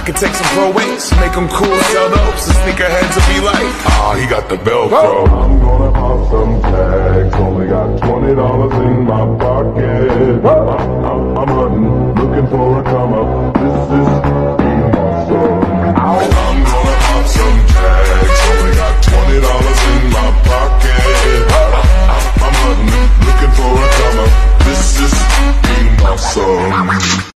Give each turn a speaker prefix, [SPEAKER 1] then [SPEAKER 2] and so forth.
[SPEAKER 1] could take some pro wings, make them cool, sell those. The sneakerheads will be like, ah, he got the Velcro.
[SPEAKER 2] I'm gonna pop some tags. Only got $20 in my pocket. I'm hunting, looking for a come up. This